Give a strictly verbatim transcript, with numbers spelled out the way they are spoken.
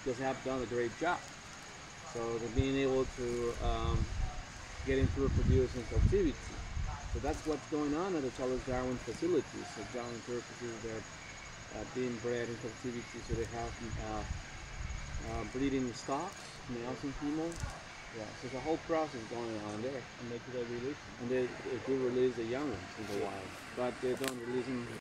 because they have done a great job. So they're being able to um, get into reproduce in captivity. So that's what's going on at the Charles Darwin facilities. So Darwin purposes, they're uh, being bred in captivity, so they have uh, uh, breeding stocks, males and females. Yeah, so there's a whole process going on there. And they do they release them? And they, they do release the young ones in the wild, but they don't release them